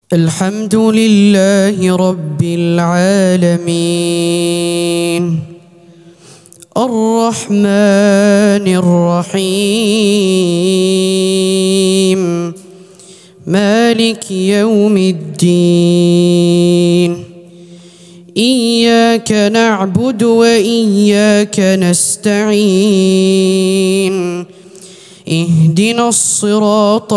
الحمد لله رب العالمين الرحمن الرحيم مالك يوم الدين إياك نعبد وإياك نستعين اهدنا الصراط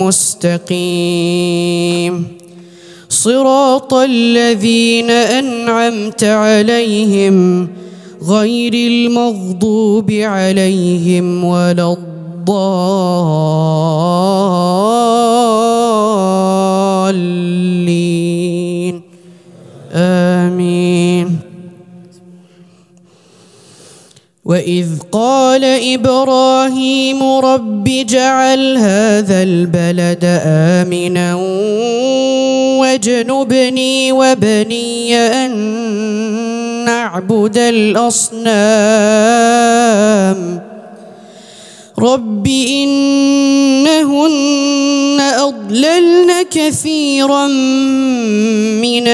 المستقيم صراط الذين أنعمت عليهم غير المغضوب عليهم ولا الضالين آمين. وإذ قال إبراهيم رب اجعل هذا البلد آمنا واجنبني وبني أن نعبد الأصنام رب إنهن أضللن كثيرا من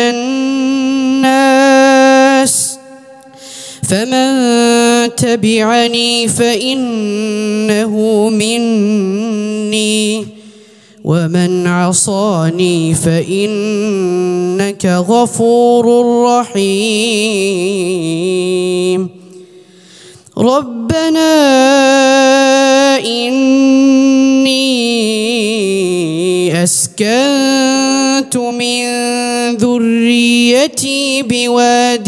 الناس فمن تبعني فإنه مني ومن عصاني فإنك غفور رحيم. ربنا إني أسكنت من ذريتي بواد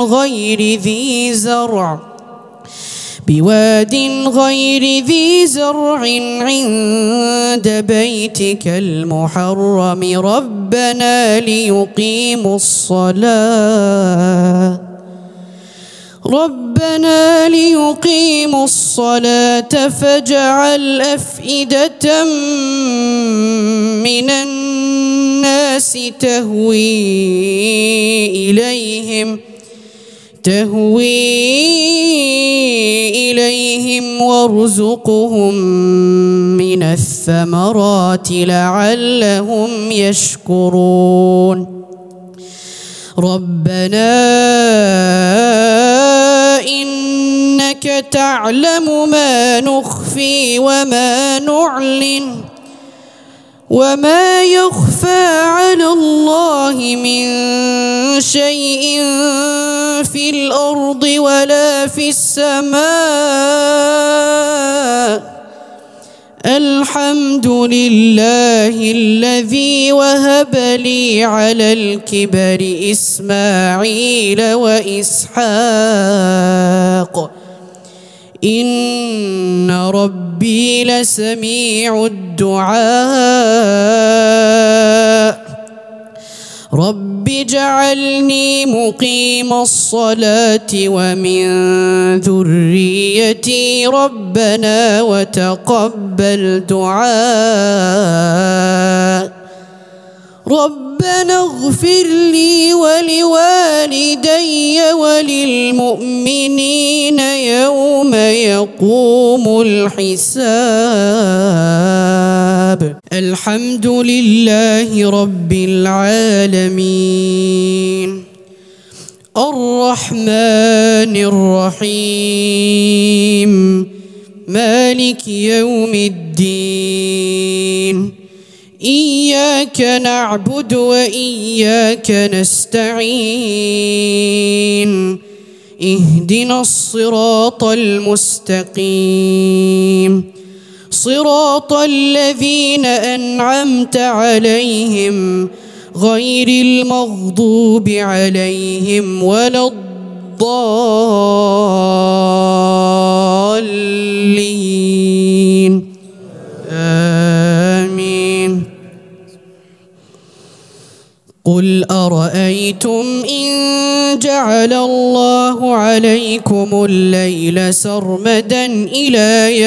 غير ذي زرع عند بيتك المحرم ربنا ليقيموا الصلاة فاجعل أفئدة من الناس تهوي إليهم وارزقهم من الثمرات لعلهم يشكرون. ربنا إنك تعلم ما نخفي وما نعلن وما يخفى على الله من شيء في الأرض ولا في السماء. الحمد لله الذي وهب لي على الكبر إسماعيل وإسحاق إن ربي لسميع الدعاء. رب اجعلني مقيم الصلاة ومن ذريتي ربنا وتقبل دعاء. ربنا اغفر لي ولوالدي وللمؤمنين يوم يقوم الحساب. الحمد لله رب العالمين الرحمن الرحيم مالك يوم الدين إياك نعبد وإياك نستعين اهدنا الصراط المستقيم صراط الذين أنعمت عليهم غير المغضوب عليهم ولا الضالين آمين. قل أرأيتم إن جعل الله عليكم الليل سرمدا إلى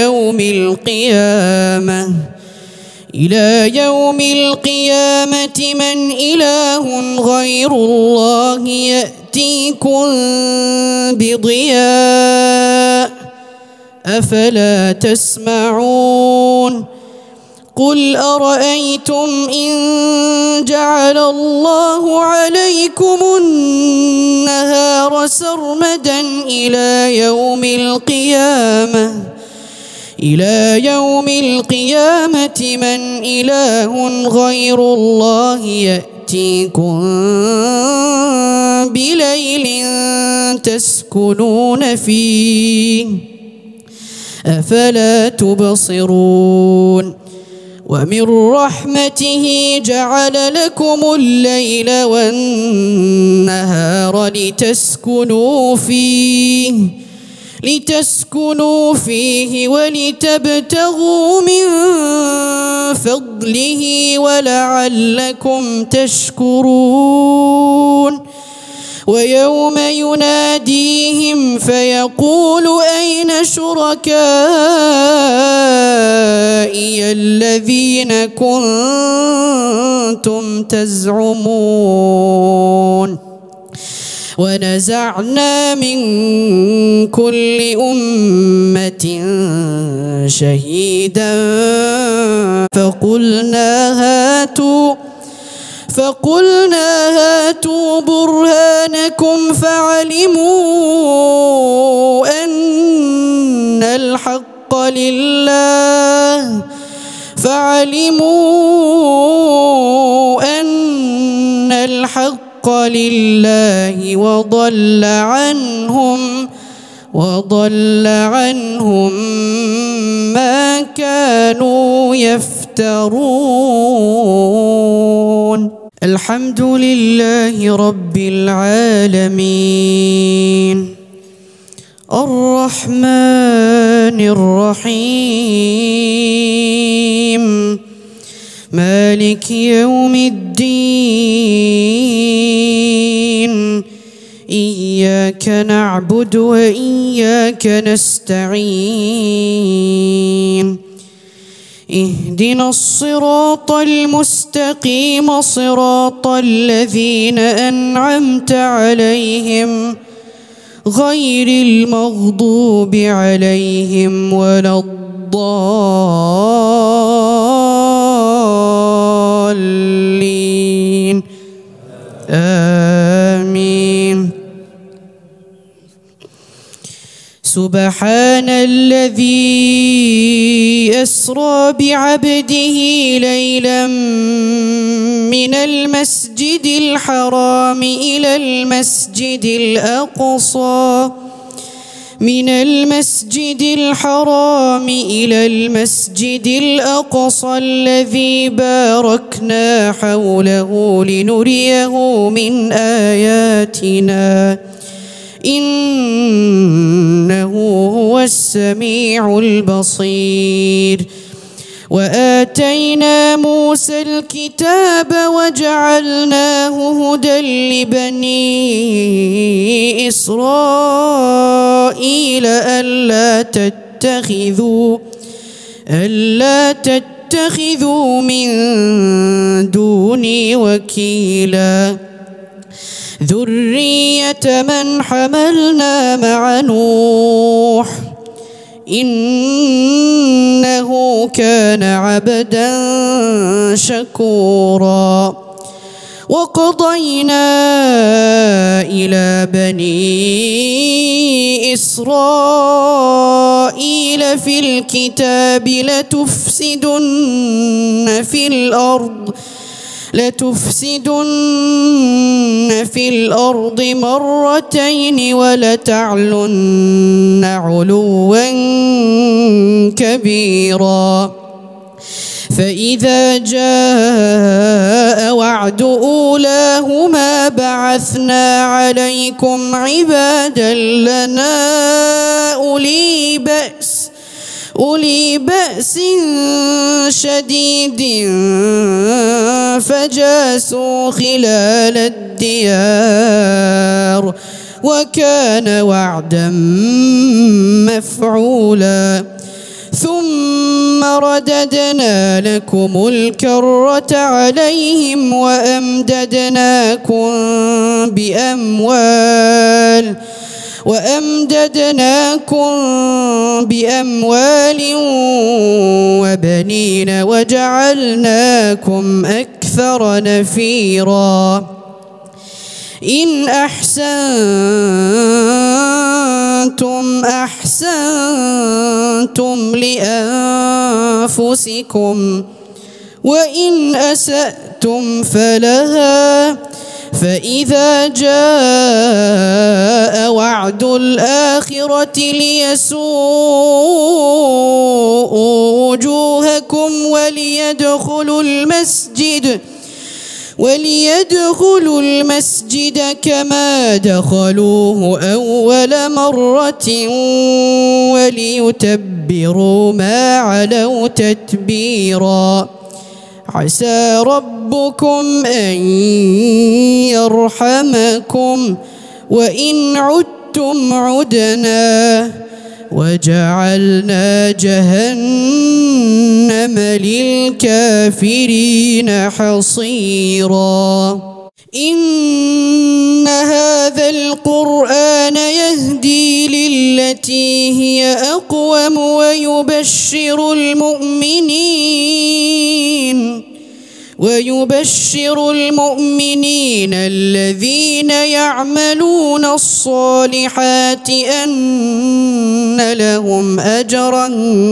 يوم القيامة من إله غير الله يأتيكم بضياء أفلا تسمعون. قل أرأيتم إن جعل الله عليكم النهار سرمدا إلى يوم القيامة من إله غير الله يأتيكم بليل تسكنون فيه أفلا تبصرون ومن رحمته جعل لكم الليل والنهار لتسكنوا فيه ولتبتغوا من فضله ولعلكم تشكرون ويوم يناديهم فيقول أين شركائي الذين كنتم تزعمون ونزعنا من كل أمة شهيدا فقلنا هاتوا برهانكم فعلموا أن الحق لله وضل عنهم ما كانوا يفترون. الحمد لله رب العالمين الرحمن الرحيم مالك يوم الدين إياك نعبد وإياك نستعين اهدنا الصراط المستقيم صراط الذين أنعمت عليهم غير المغضوب عليهم ولا الضالين آمين. سبحان الذي أسرى بعبده ليلا من المسجد الحرام إلى المسجد الأقصى الذي باركنا حوله لنريه من آياتنا إنه هو السميع البصير. وآتينا موسى الكتاب وجعلناه هدى لبني إسرائيل ألا تتخذوا من دوني وكيلا ذرية من حملنا مع نوح إنه كان عبدا شكورا. وقضينا إلى بني إسرائيل في الكتاب لتفسدن في الأرض مرتين ولتعلن علوا كبيرا. فإذا جاء وعد أولاهما بعثنا عليكم عبادا لنا أولي بأس شديد فجاسوا خلال الديار وكان وعدا مفعولا. ثم رددنا لكم الكرة عليهم وأمددناكم بأموال وبنين وجعلناكم أكثر نفيرا إن أحسنتم لأنفسكم وإن أسأتم فلها فإذا جاء وعد الآخرة ليسوءوا وجوهكم وليدخلوا المسجد كما دخلوه أول مرة وليتبروا ما علوا تتبيرا عسى ربكم أن يرحمكم وإن عدتم عدنا وجعلنا جهنم للكافرين حصيرا إن هذا القرآن يهدي للتي هي أقوم ويبشر المؤمنين الذين يعملون الصالحات أن لهم أجرا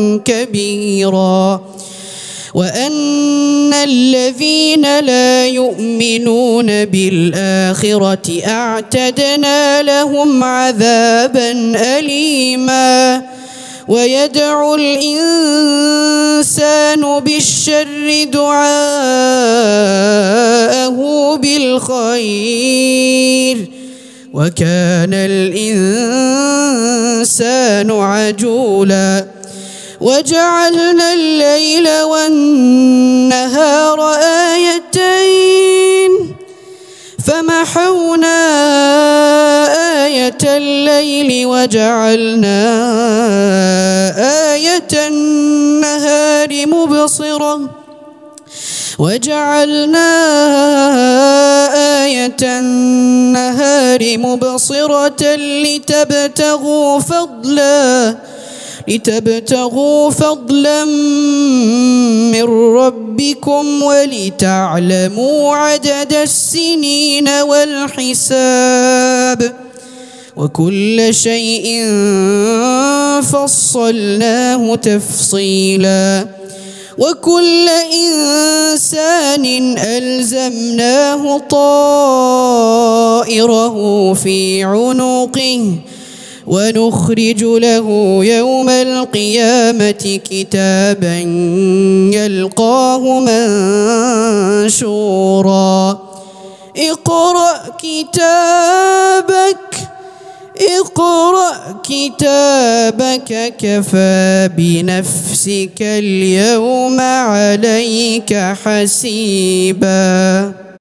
كبيرا وأن الذين لا يؤمنون بالآخرة أعتدنا لهم عذابا أليما ويدعو الإنسان بالشر دعاءه بالخير وكان الإنسان عجولا وجعلنا الليل والنهار آيتين فمحونا آية الليل وجعلنا آية النهار مبصرة لتبتغوا فضلا من ربكم ولتعلموا عدد السنين والحساب وكل شيء فصلناه تفصيلا وكل إنسان ألزمناه طائره في عنقه ونخرج له يوم القيامة كتابا يلقاه منشورا اقرأ كتابك كفى بنفسك اليوم عليك حسيبا.